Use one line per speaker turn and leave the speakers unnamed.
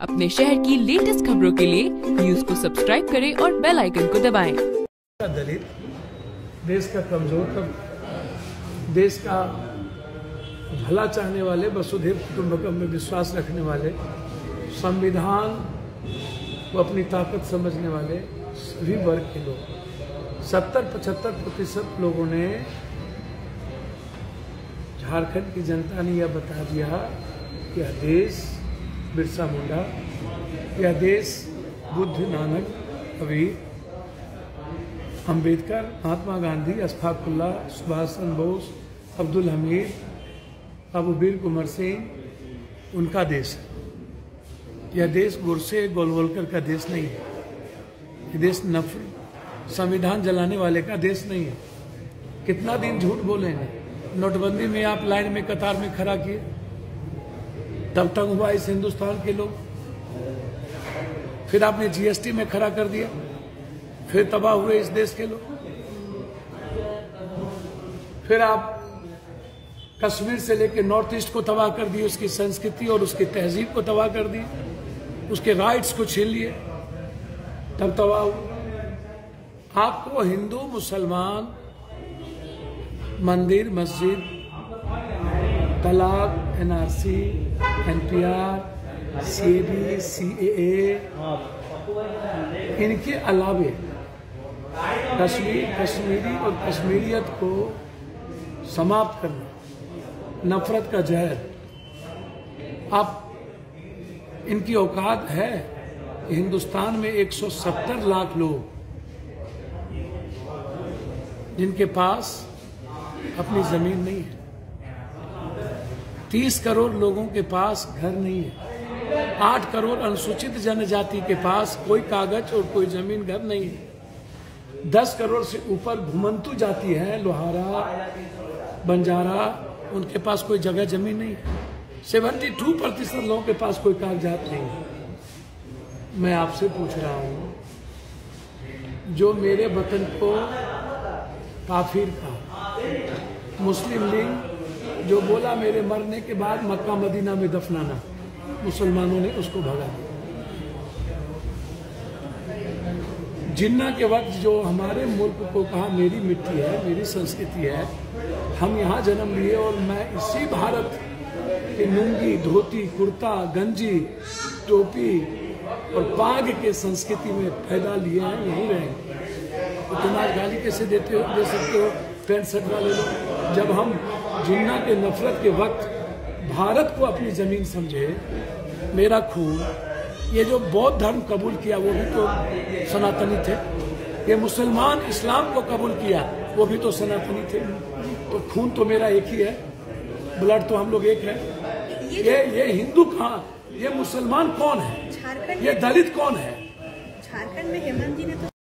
अपने शहर की लेटेस्ट खबरों के लिए न्यूज को सब्सक्राइब करें और बेल आइकन को दबाएं।
दलित, देश का कमजोर देश का भला चाहने वाले, वसुधैव कुटुंबकम में विश्वास रखने वाले, संविधान को अपनी ताकत समझने वाले सभी वर्ग के लोग 70-75% लोगों ने, झारखंड की जनता ने यह बता दिया कि यह देश बिरसा मुंडा, यह देश बुद्ध, नानक, कबीर, अंबेडकर, महात्मा गांधी, अशफाकुल्लाह, सुभाष चंद्र बोस, अब्दुल हमीद, बाबू वीर कुंवर सिंह, उनका देश है। यह देश गुरसे गोलवलकर का देश नहीं है। यह देश नफरत, संविधान जलाने वाले का देश नहीं है। कितना दिन झूठ बोलेंगे? नोटबंदी में आप लाइन में कतार में खड़ा किए, तब तक हुआ इस हिंदुस्तान के लोग। फिर आपने जीएसटी में खड़ा कर दिया, फिर तबाह हुए इस देश के लोग। फिर आप कश्मीर से लेकर नॉर्थ ईस्ट को तबाह कर दिए, उसकी संस्कृति और उसकी तहजीब को तबाह कर दिए, उसके राइट्स को छीन लिए, तब तबाह हुआ। आपको हिंदू, मुसलमान, मंदिर, मस्जिद, तलाक, एनआरसी, एनपीआर, सीएबी, सीएए, इनके अलावे कश्मीरी और कश्मीरियत को समाप्त करना, नफरत का जहर। आप इनकी औकात है कि हिंदुस्तान में 170 लाख लोग जिनके पास अपनी जमीन नहीं है, 30 करोड़ लोगों के पास घर नहीं है, 8 करोड़ अनुसूचित जनजाति के पास कोई कागज और कोई जमीन, घर नहीं है, 10 करोड़ से ऊपर घुमंतु जाति है, लोहारा, बंजारा, उनके पास कोई जगह जमीन नहीं है, 72% लोगों के पास कोई कागजात नहीं है। मैं आपसे पूछ रहा हूं, जो मेरे वतन को काफिर कहा, मुस्लिम लीग जो बोला मेरे मरने के बाद मक्का मदीना में दफनाना, मुसलमानों ने उसको भगा दिया। जिन्ना के वक्त जो हमारे मुल्क को कहा मेरी मिट्टी है, मेरी संस्कृति है, हम यहाँ जन्म लिए और मैं इसी भारत की लुंगी, धोती, कुर्ता, गंजी, टोपी और पाग के संस्कृति में पैदा लिए हैं, यहीं रहेंगे। तो तुम आज गाली कैसे दे सकते हो पैंट शर्ट वाले लोग? जब हम जिन्ना के नफरत के वक्त भारत को अपनी जमीन समझे, मेरा खून, ये जो बौद्ध धर्म कबूल किया वो भी तो सनातनी थे, ये मुसलमान इस्लाम को कबूल किया वो भी तो सनातनी थे। तो खून तो मेरा एक ही है, ब्लड तो हम लोग एक है। ये हिंदू कहाँ, ये मुसलमान कौन है, ये दलित कौन है?
झारखंड में हेमंत जी ने तो